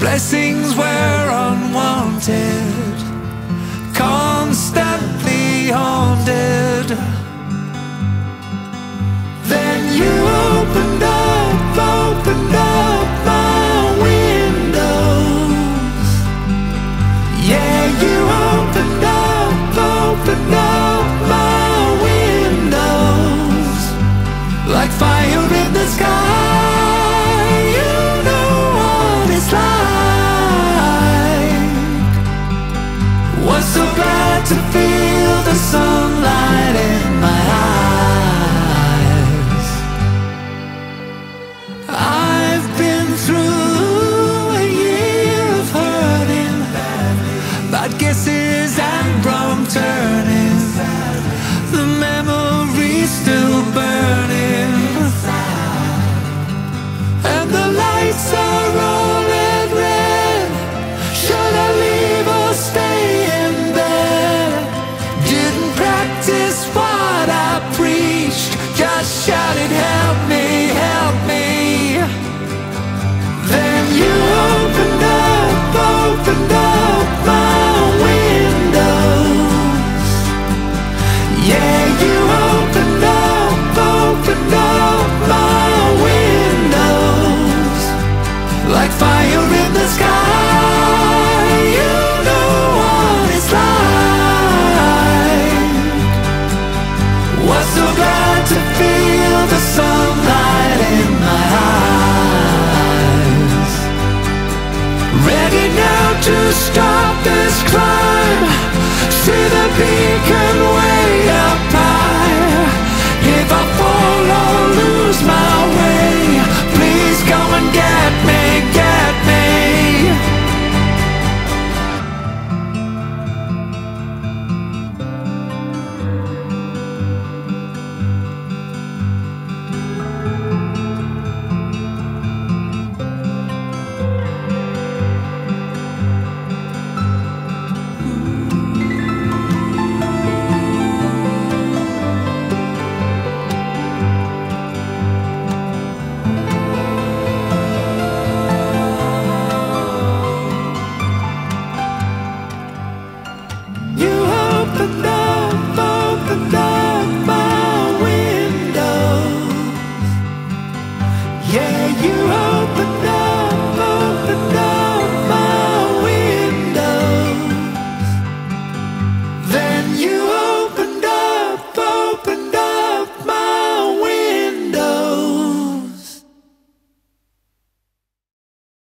Blessings were unwanted, constantly haunted. Then you opened up my windows. Yeah, you opened up my windows. Like fire in the sky, you know what it's like. Was so glad to feel the sunlight in my eyes.